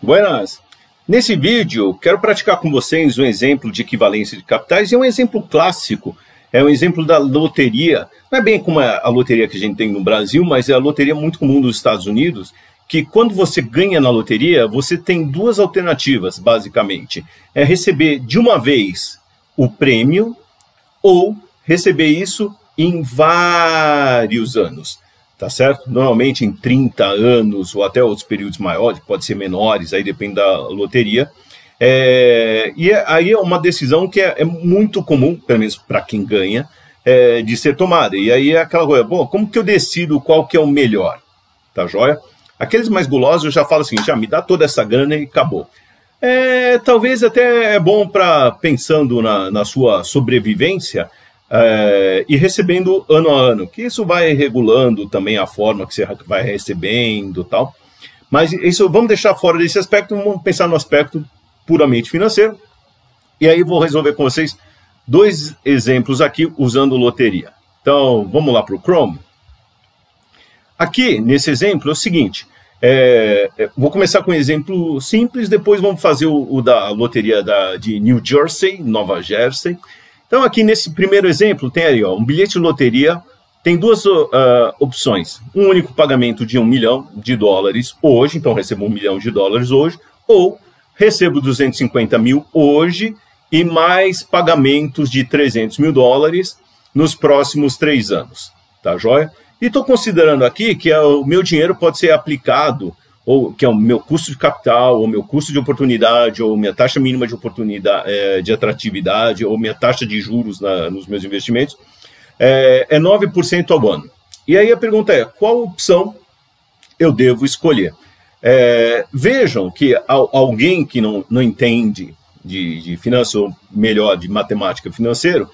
Buenas! Nesse vídeo, quero praticar com vocês um exemplo de equivalência de capitais, e é um exemplo clássico, é um exemplo da loteria. Não é bem como a loteria que a gente tem no Brasil, mas é a loteria muito comum dos Estados Unidos, que quando você ganha na loteria, você tem duas alternativas, basicamente. É receber de uma vez o prêmio, ou receber isso em vários anos. Tá certo? Normalmente em 30 anos ou até outros períodos maiores, pode ser menores, aí depende da loteria. Aí é uma decisão que é muito comum, pelo menos para quem ganha, de ser tomada. E aí é aquela coisa, bom, como que eu decido qual que é o melhor? Tá joia? Aqueles mais gulosos eu já falo assim, já me dá toda essa grana e acabou. Talvez até é bom para, pensando na sua sobrevivência, e recebendo ano a ano, que isso vai regulando também a forma que você vai recebendo e tal. Mas isso vamos deixar fora desse aspecto, vamos pensar no aspecto puramente financeiro. E aí vou resolver com vocês dois exemplos aqui usando loteria. Então vamos lá para o Chrome. Aqui nesse exemplo é o seguinte, vou começar com um exemplo simples, depois vamos fazer o da loteria de New Jersey, Nova Jersey. Então, aqui nesse primeiro exemplo, tem aí, ó, um bilhete de loteria, tem duas opções. Um único pagamento de $1 milhão hoje, então recebo $1 milhão hoje, ou recebo 250 mil hoje e mais pagamentos de $300 mil nos próximos 3 anos. Tá joia? E estou considerando aqui que o meu dinheiro pode ser aplicado, ou que é o meu custo de capital, ou meu custo de oportunidade, ou minha taxa mínima de oportunidade, de atratividade, ou minha taxa de juros nos meus investimentos, é 9% ao ano. E aí a pergunta é, qual opção eu devo escolher? Vejam que alguém que não entende de finanças, ou melhor, de matemática financeira,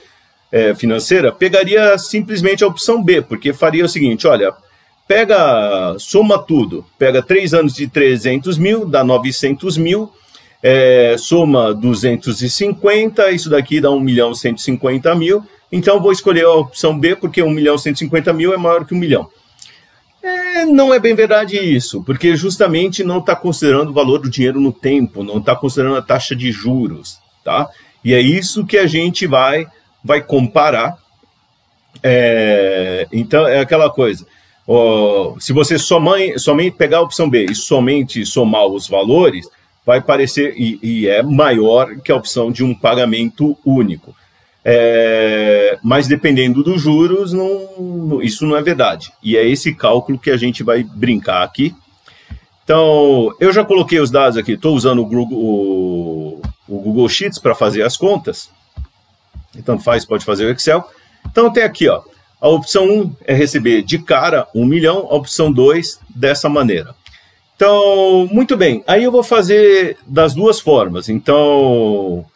pegaria simplesmente a opção B, porque faria o seguinte, olha, soma tudo, pega 3 anos de 300 mil, dá 900 mil, soma 250, isso daqui dá 1.150.000, então vou escolher a opção B, porque 1.150.000 é maior que 1 milhão. Não é bem verdade isso, porque justamente não está considerando o valor do dinheiro no tempo, não está considerando a taxa de juros, tá? E é isso que a gente vai comparar. Então, é aquela coisa. Se você somente pegar a opção B e somente somar os valores, vai parecer, e é maior que a opção de um pagamento único. Mas dependendo dos juros, isso não é verdade. E é esse cálculo que a gente vai brincar aqui. Então, eu já coloquei os dados aqui, estou usando o Google Sheets para fazer as contas. Então pode fazer o Excel. Então tem aqui, ó. A opção 1 é receber de cara 1 milhão, a opção 2 dessa maneira. Então, muito bem, aí eu vou fazer das duas formas. Então,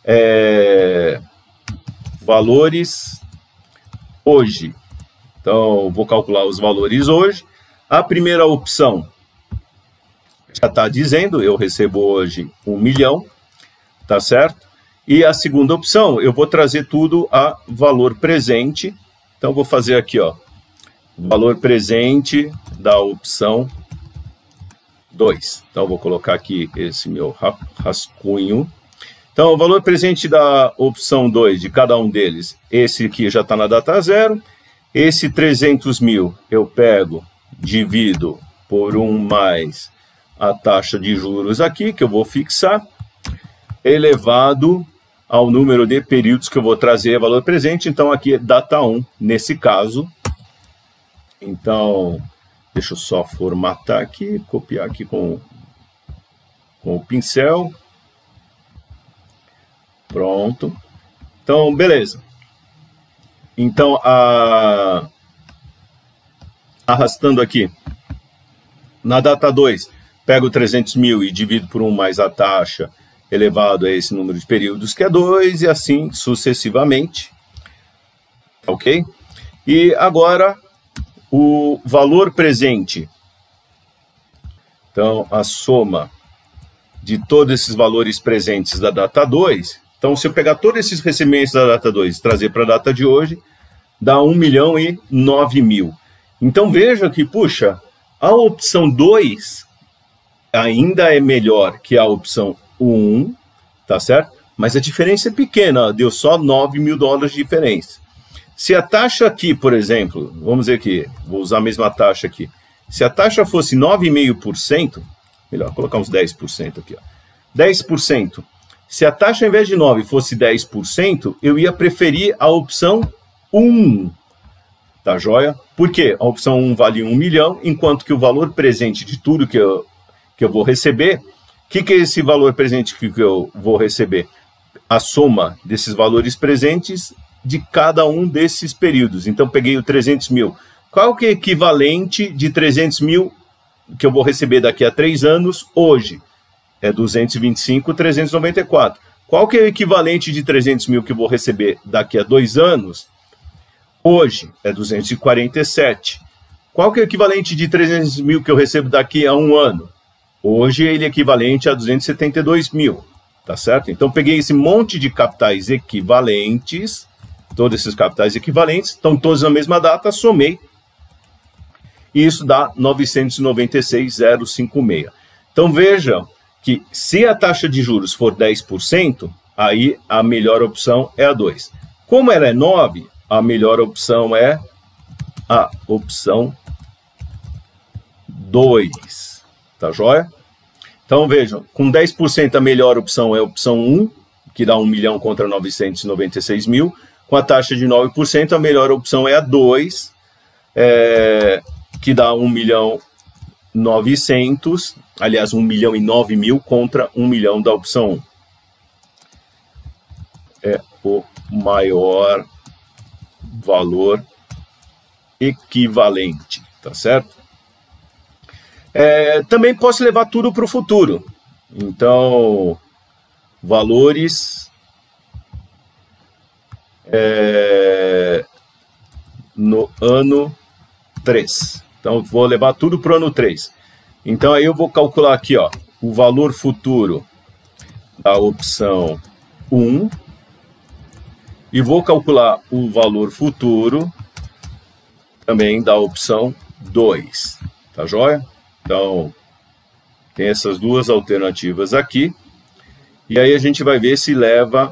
valores hoje. Então, vou calcular os valores hoje. A primeira opção já está dizendo, eu recebo hoje 1 milhão, tá certo? E a segunda opção, eu vou trazer tudo a valor presente. Então, vou fazer aqui, ó, valor presente da opção 2. Então, vou colocar aqui esse meu rascunho. Então, o valor presente da opção 2, de cada um deles, esse aqui já está na data 0. Esse 300 mil eu pego, divido por 1 mais a taxa de juros aqui, que eu vou fixar, elevado ao número de períodos que eu vou trazer valor presente. Então, aqui é data 1, nesse caso. Então, deixa eu só formatar aqui, copiar aqui com o pincel. Pronto. Então, beleza. Então, arrastando aqui, na data 2, pego 300 mil e divido por 1 mais a taxa, elevado a esse número de períodos, que é 2, e assim sucessivamente. Ok? E agora, o valor presente. Então, a soma de todos esses valores presentes da data 2. Então, se eu pegar todos esses recebimentos da data 2 e trazer para a data de hoje, dá 1.009.000. Então, veja que, puxa, a opção 2 ainda é melhor que a opção 1, tá certo? Mas a diferença é pequena, ó, deu só 9 mil dólares de diferença. Se a taxa aqui, por exemplo, vamos ver aqui, vou usar a mesma taxa aqui. Se a taxa fosse 9,5%, melhor colocar uns 10% aqui, ó. 10%. Se a taxa, ao invés de 9, fosse 10%, eu ia preferir a opção 1. Tá joia? Por quê? A opção 1 vale 1 milhão, enquanto que o valor presente de tudo que eu vou receber, o que é esse valor presente que eu vou receber? A soma desses valores presentes de cada um desses períodos. Então, peguei o 300 mil. Qual que é o equivalente de 300 mil que eu vou receber daqui a 3 anos hoje? É 225,394. Qual que é o equivalente de 300 mil que eu vou receber daqui a 2 anos? Hoje é 247. Qual que é o equivalente de 300 mil que eu recebo daqui a 1 ano? Hoje ele é equivalente a 272 mil. Tá certo? Então, peguei esse monte de capitais equivalentes, todos esses capitais equivalentes, estão todos na mesma data, somei, e isso dá 996,056. Então, vejam que se a taxa de juros for 10%, aí a melhor opção é a 2. Como ela é 9, a melhor opção é a opção 2. Tá joia? Então, vejam, com 10% a melhor opção é a opção 1, que dá 1 milhão contra 996 mil. Com a taxa de 9%, a melhor opção é a 2, que dá 1 milhão 900, aliás, 1 milhão e 9 mil contra 1 milhão da opção 1. É o maior valor equivalente, tá certo? Também posso levar tudo para o futuro. Então, valores no ano 3. Então, vou levar tudo para o ano 3. Então, aí eu vou calcular aqui, ó, o valor futuro da opção 1 e vou calcular o valor futuro também da opção 2. Tá joia? Então, tem essas duas alternativas aqui. E aí a gente vai ver se leva,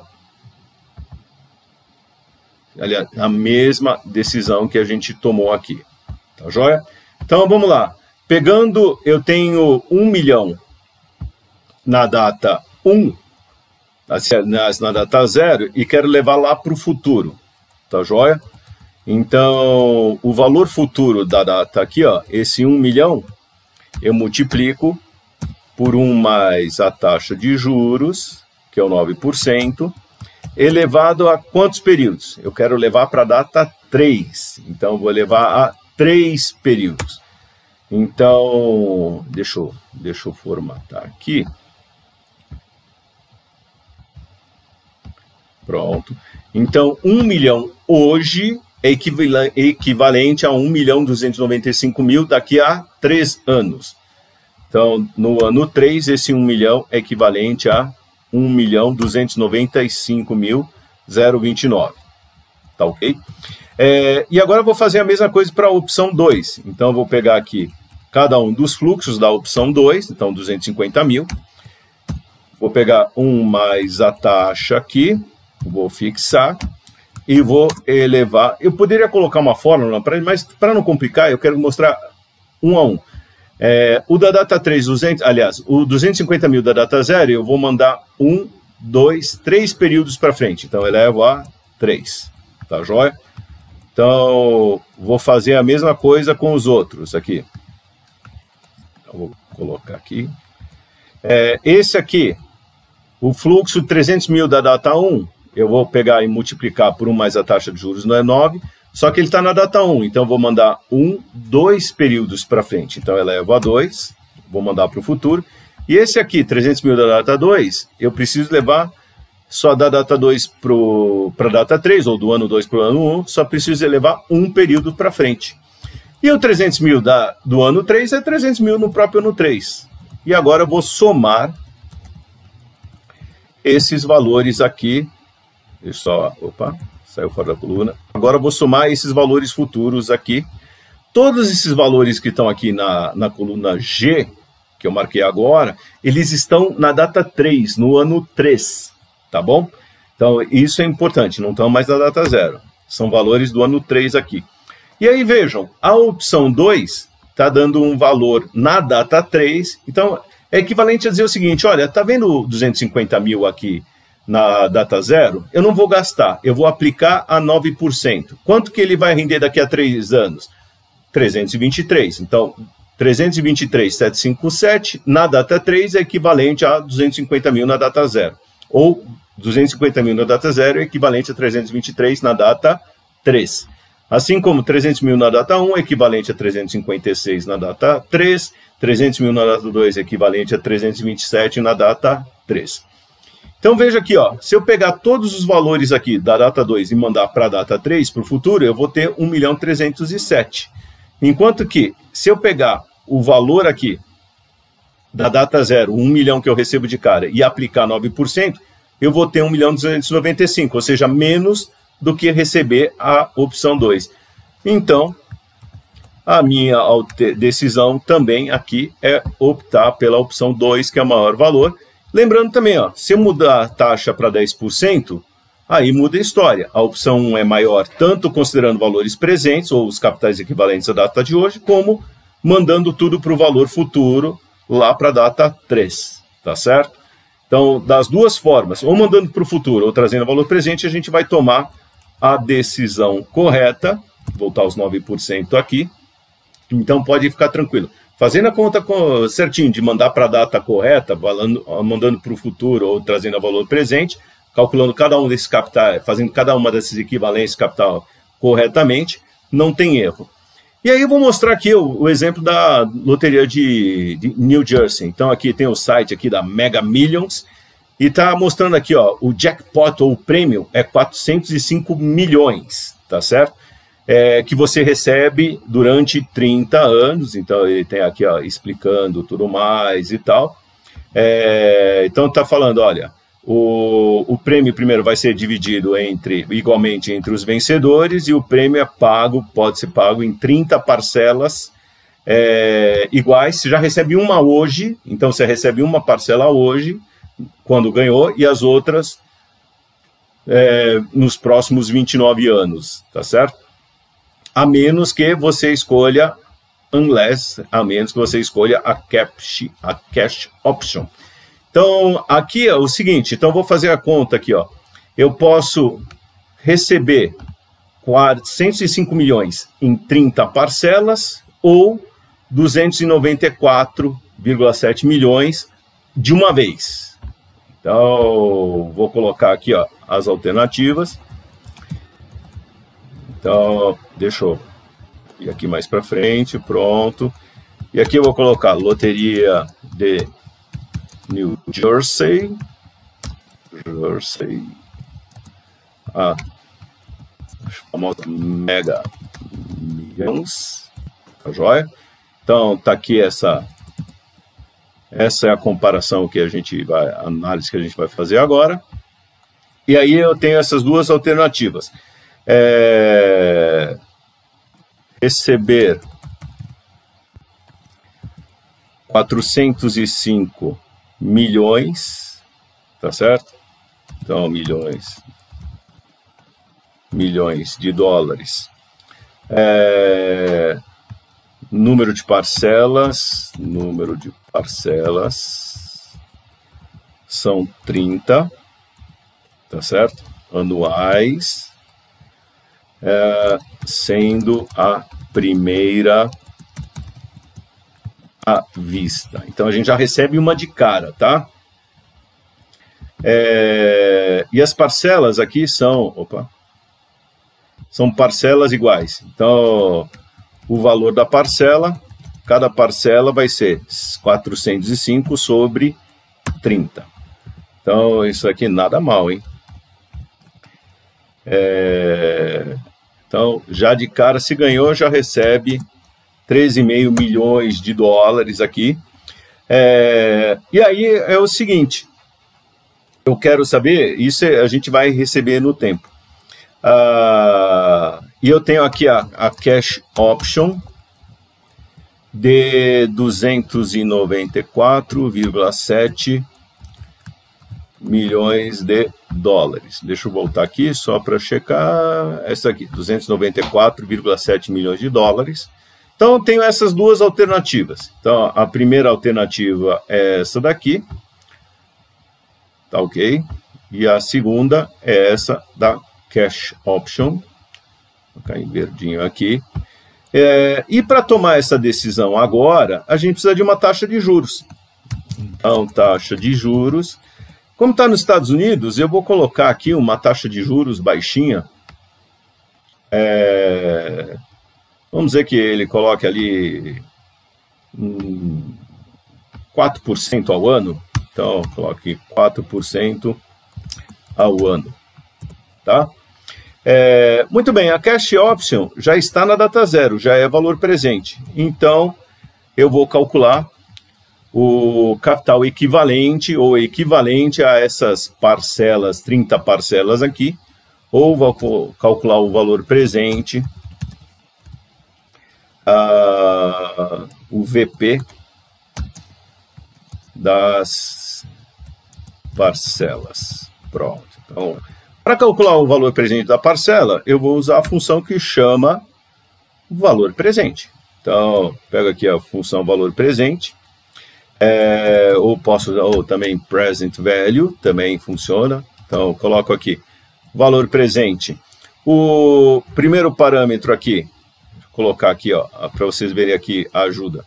aliás, a mesma decisão que a gente tomou aqui. Tá joia? Então, vamos lá. Pegando, eu tenho 1 milhão na data 1, na data 0, e quero levar lá para o futuro. Tá joia? Então, o valor futuro da data aqui, ó, esse 1 milhão, eu multiplico por 1 mais a taxa de juros, que é o 9%, elevado a quantos períodos? Eu quero levar para a data 3, então vou levar a 3 períodos. Então, deixa eu formatar aqui. Pronto. Então, 1 milhão hoje é equivalente a 1.295.000 daqui a 3 anos. Então, no ano 3, esse 1 milhão é equivalente a 1.295.029. Tá ok? E agora eu vou fazer a mesma coisa para a opção 2. Então, eu vou pegar aqui cada um dos fluxos da opção 2, então 250 mil. Vou pegar 1 mais a taxa aqui, vou fixar. E vou elevar. Eu poderia colocar uma fórmula, mas para não complicar, eu quero mostrar um a um. O da data 3, o 250 mil da data 0, eu vou mandar 1, 2, 3 períodos para frente. Então, eu elevo a 3. Tá joia? Então, vou fazer a mesma coisa com os outros aqui. Então, vou colocar aqui. Esse aqui, o fluxo 300 mil da data 1, eu vou pegar e multiplicar por 1 mais a taxa de juros, não é 9, só que ele está na data 1, então eu vou mandar 2 períodos para frente. Então, eu elevo a 2, vou mandar para o futuro. E esse aqui, 300 mil da data 2, eu preciso levar só da data 2 para a data 3, ou do ano 2 para o ano 1, só preciso levar 1 período para frente. E o 300 mil do ano 3 é 300 mil no próprio ano 3. E agora eu vou somar esses valores aqui. Opa, saiu fora da coluna. Agora eu vou somar esses valores futuros aqui. Todos esses valores que estão aqui na coluna G, que eu marquei agora, eles estão na data 3, no ano 3, tá bom? Então, isso é importante, não estão mais na data 0. São valores do ano 3 aqui. E aí, vejam, a opção 2 está dando um valor na data 3, então é equivalente a dizer o seguinte, olha, tá vendo 250 mil aqui na data 0? Eu não vou gastar, eu vou aplicar a 9%. Quanto que ele vai render daqui a 3 anos? 323. Então, 323,757 na data 3 é equivalente a 250 mil na data 0. Ou 250 mil na data 0 é equivalente a 323 na data 3. Assim como 300 mil na data 1 é equivalente a 356 na data 3, 300 mil na data 2 é equivalente a 327 na data 3. Então veja aqui, ó, se eu pegar todos os valores aqui da data 2 e mandar para a data 3, para o futuro, eu vou ter 1.307.000. Enquanto que, se eu pegar o valor aqui da data 0, 1 milhão que eu recebo de cara, e aplicar 9%, eu vou ter 1.295.000, ou seja, menos do que receber a opção 2. Então, a minha decisão também aqui é optar pela opção 2, que é o maior valor. Lembrando também, ó, se eu mudar a taxa para 10%, aí muda a história. A opção 1 é maior, tanto considerando valores presentes, ou os capitais equivalentes à data de hoje, como mandando tudo para o valor futuro, lá para a data 3, tá certo? Então, das duas formas, ou mandando para o futuro, ou trazendo valor presente, a gente vai tomar a decisão correta, voltar os 9% aqui, então pode ficar tranquilo. Fazendo a conta certinho de mandar para a data correta, mandando para o futuro ou trazendo a valor presente, calculando cada um desses capitais, fazendo cada uma dessas equivalências capital corretamente, não tem erro. E aí eu vou mostrar aqui o exemplo da loteria de New Jersey. Então aqui tem o site aqui da Mega Millions e está mostrando aqui, ó, o jackpot ou o prêmio é 405 milhões, tá certo? Que você recebe durante 30 anos, então ele tem aqui, ó, explicando tudo mais e tal. Então está falando, olha, o prêmio primeiro vai ser dividido igualmente entre os vencedores e o prêmio pode ser pago em 30 parcelas iguais. Você já recebe uma hoje, então você recebe uma parcela hoje, quando ganhou, e as outras nos próximos 29 anos, tá certo? A menos que você escolha a cash option. Então, aqui é o seguinte, então vou fazer a conta aqui, ó. Eu posso receber 405 milhões em 30 parcelas ou 294,7 milhões de uma vez. Então, vou colocar aqui, ó, as alternativas. Então, deixa eu ir aqui mais para frente, pronto. E aqui eu vou colocar loteria de New Jersey. A famosa Mega Millions. Tá joia? Então, tá aqui essa é a comparação que a análise que a gente vai fazer agora. E aí eu tenho essas duas alternativas. Receber 405 milhões, tá certo? Então, milhões de dólares. Número de parcelas são 30, tá certo? Anuais, sendo a primeira à vista. Então, a gente já recebe uma de cara, tá? E as parcelas aqui são parcelas iguais. Então, o valor da parcela, cada parcela vai ser 405 sobre 30. Então, isso aqui nada mal, hein? Então, já de cara, se ganhou, já recebe 13,5 milhões de dólares aqui. E aí é o seguinte, eu quero saber, isso a gente vai receber no tempo. E eu tenho aqui a cash option, de 294,7 milhões de dólares. Deixa eu voltar aqui só para checar. Essa aqui, 294,7 milhões de dólares. Então, eu tenho essas duas alternativas. Então, a primeira alternativa é essa daqui. Tá ok? E a segunda é essa da Cash Option. Vou colocar em verdinho aqui. E para tomar essa decisão agora, a gente precisa de uma taxa de juros. Então, taxa de juros. Como está nos Estados Unidos, eu vou colocar aqui uma taxa de juros baixinha. Vamos dizer que ele coloque ali 4% ao ano. Então, coloque 4% ao ano. Tá? Muito bem, a Cash Option já está na data zero, já é valor presente. Então, eu vou calcular o capital equivalente ou equivalente a essas parcelas, 30 parcelas aqui, ou vou calcular o valor presente, o VP das parcelas. Pronto. Então, para calcular o valor presente da parcela, eu vou usar a função que chama valor presente. Então, pego aqui a função valor presente, ou posso usar também present value, também funciona. Então, coloco aqui valor presente. O primeiro parâmetro aqui, vou colocar aqui, para vocês verem aqui a ajuda.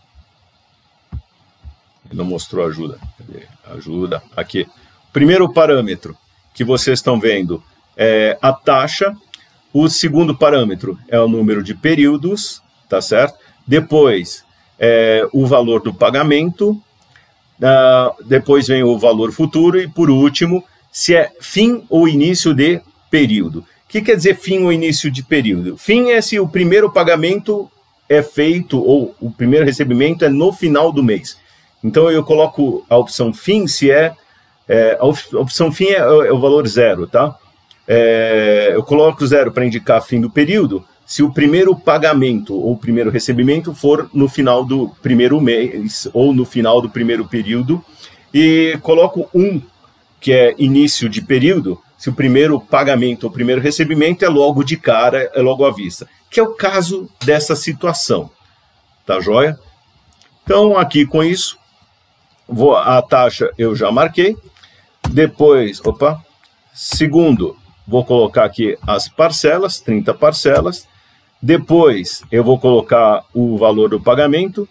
Ele não mostrou ajuda. Ajuda, aqui. Primeiro parâmetro que vocês estão vendo é a taxa. O segundo parâmetro é o número de períodos, tá certo? Depois, o valor do pagamento. Depois vem o valor futuro. E, por último, se é fim ou início de período. O que quer dizer fim ou início de período? Fim é se o primeiro pagamento é feito, ou o primeiro recebimento é no final do mês. Então, eu coloco a opção fim se a opção fim é o valor zero, tá? Eu coloco zero para indicar fim do período, se o primeiro pagamento ou o primeiro recebimento for no final do primeiro mês ou no final do primeiro período, e coloco 1, que é início de período, se o primeiro pagamento ou o primeiro recebimento é logo de cara, é logo à vista, que é o caso dessa situação, tá joia? Então, aqui com isso, a taxa eu já marquei. Depois, segundo, vou colocar aqui as parcelas, 30 parcelas. Depois, eu vou colocar o valor do pagamento.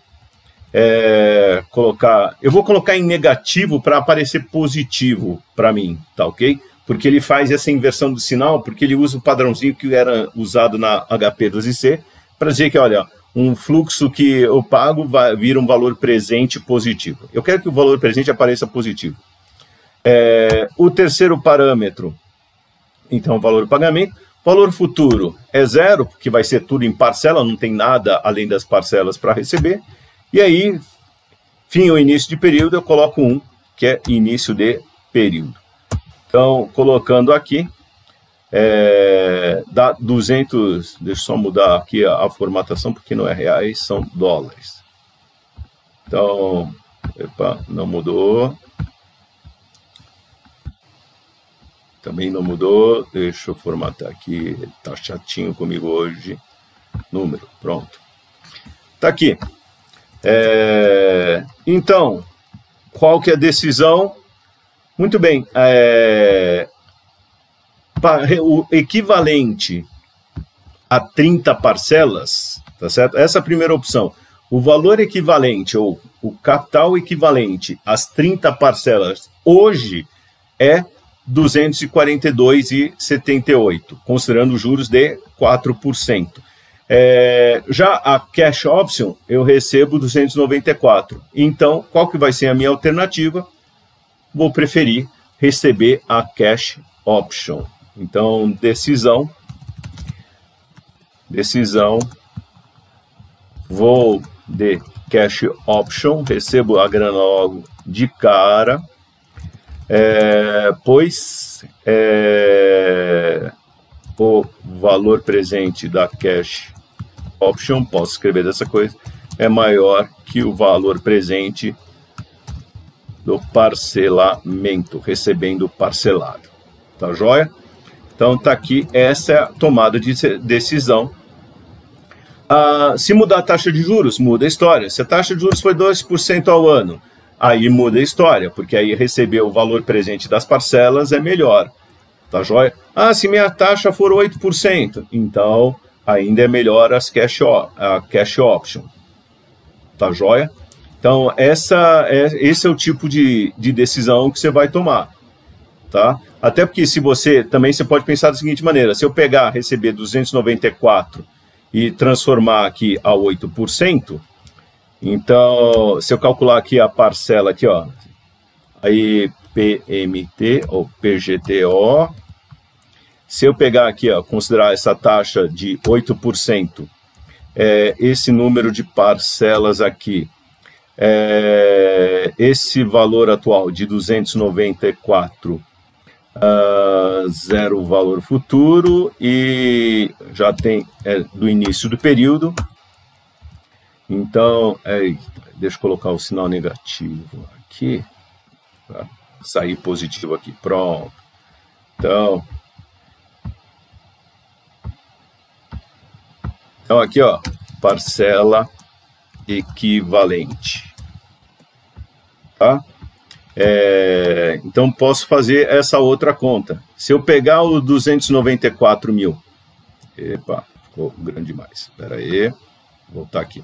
Eu vou colocar em negativo para aparecer positivo para mim, tá ok? Porque ele faz essa inversão do sinal, porque ele usa o padrãozinho que era usado na HP 12C, para dizer que, olha, um fluxo que eu pago vira um valor presente positivo. Eu quero que o valor presente apareça positivo. O terceiro parâmetro, então, valor do pagamento. Valor futuro é zero, porque vai ser tudo em parcela, não tem nada além das parcelas para receber. E aí, fim ou início de período, eu coloco 1, que é início de período. Então, colocando aqui, dá 200, deixa eu só mudar aqui a formatação, porque não é reais, são dólares. Então, não mudou. Também não mudou, deixa eu formatar aqui, tá chatinho comigo hoje. Número, pronto. Tá aqui. Então, qual que é a decisão? Muito bem, o equivalente a 30 parcelas, tá certo? Essa é a primeira opção. O valor equivalente, ou o capital equivalente às 30 parcelas, hoje é 242,78, considerando juros de 4%. Já a Cash Option, eu recebo 294. Então, qual que vai ser a minha alternativa? Vou preferir receber a Cash Option. Então, decisão, vou de Cash Option, recebo a grana logo de cara, pois o valor presente da Cash Option, posso escrever dessa coisa, é maior que o valor presente do parcelamento, recebendo parcelado. Tá joia? Então tá aqui, essa é a tomada de decisão. Se mudar a taxa de juros, muda a história. Se a taxa de juros foi 2% ao ano, aí muda a história, porque aí receber o valor presente das parcelas é melhor. Tá joia? Se minha taxa for 8%, então ainda é melhor a cash option. Tá joia? Então, esse é o tipo de decisão que você vai tomar. Tá? Até porque se você pode pensar da seguinte maneira, se eu receber 294 e transformar aqui a 8%, então, se eu calcular aqui a parcela aqui, ó, aí PMT ou PGTO, se eu pegar aqui, ó, considerar essa taxa de 8%, esse número de parcelas aqui, esse valor atual de 294, zero valor futuro e já tem do início do período. Então, deixa eu colocar o sinal negativo aqui, para sair positivo aqui, pronto. Então aqui, ó, parcela equivalente, tá? Então, posso fazer essa outra conta. Se eu pegar o 294 mil... Epa, ficou grande demais. Espera aí, vou voltar aqui.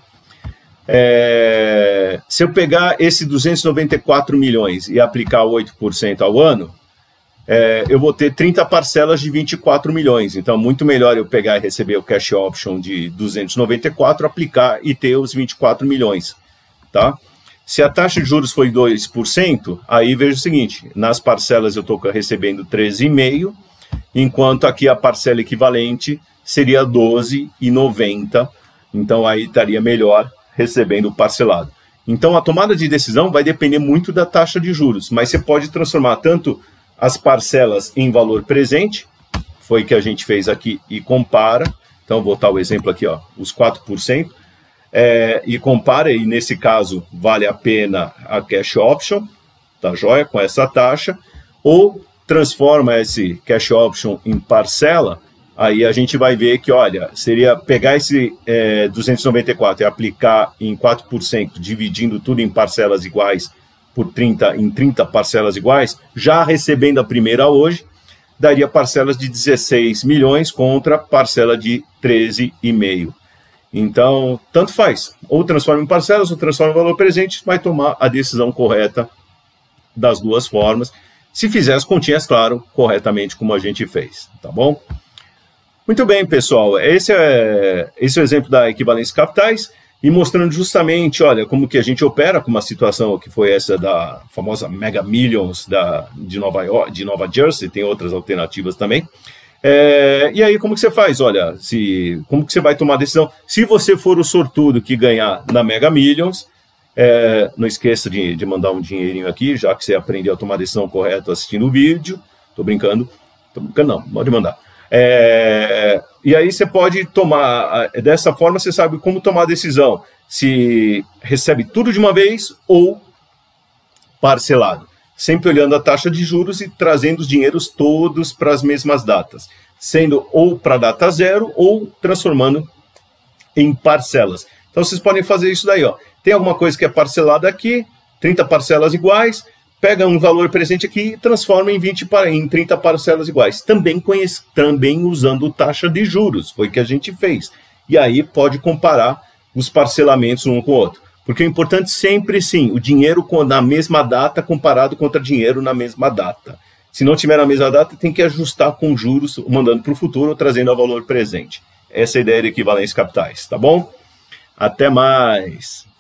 Se eu pegar esse 294 milhões e aplicar 8% ao ano, eu vou ter 30 parcelas de 24 milhões. Então, muito melhor eu pegar e receber o cash option de 294, aplicar e ter os 24 milhões, tá? Se a taxa de juros foi 2%, aí veja o seguinte, nas parcelas eu estou recebendo 13,5%, enquanto aqui a parcela equivalente seria 12,90%, então aí estaria melhor recebendo o parcelado. Então a tomada de decisão vai depender muito da taxa de juros, mas você pode transformar tanto as parcelas em valor presente, foi o que a gente fez aqui, e compara, então vou botar o exemplo aqui, ó, os 4%, e compara, e nesse caso vale a pena a cash option, tá joia, com essa taxa, ou transforma esse cash option em parcela, aí a gente vai ver que, olha, seria pegar esse 294 e aplicar em 4%, dividindo tudo em parcelas iguais, em 30 parcelas iguais, já recebendo a primeira hoje, daria parcelas de 16 milhões contra parcela de 13,5. Então, tanto faz. Ou transforma em parcelas, ou transforma em valor presente, vai tomar a decisão correta das duas formas. Se fizer as continhas, claro, corretamente como a gente fez, tá bom? Muito bem, pessoal. Esse é o exemplo da equivalência capitais e mostrando justamente, olha, como que a gente opera com uma situação que foi essa da famosa Mega Millions de Nova Jersey, tem outras alternativas também. E aí, como que você faz? Olha, como que você vai tomar a decisão? Se você for o sortudo que ganhar na Mega Millions, não esqueça de mandar um dinheirinho aqui, já que você aprendeu a tomar a decisão correta assistindo o vídeo. Tô brincando não, pode mandar. E aí você pode tomar, dessa forma você sabe como tomar a decisão, se recebe tudo de uma vez ou parcelado. Sempre olhando a taxa de juros e trazendo os dinheiros todos para as mesmas datas, sendo ou para a data zero ou transformando em parcelas. Então vocês podem fazer isso daí, ó. Tem alguma coisa que é parcelada aqui, 30 parcelas iguais, pega um valor presente aqui e transforma em 30 parcelas iguais. Também usando taxa de juros, foi o que a gente fez. E aí pode comparar os parcelamentos um com o outro. Porque o importante sempre, sim, o dinheiro na mesma data comparado contra dinheiro na mesma data. Se não tiver na mesma data, tem que ajustar com juros, mandando para o futuro ou trazendo a valor presente. Essa é a ideia de equivalência capitais, tá bom? Até mais!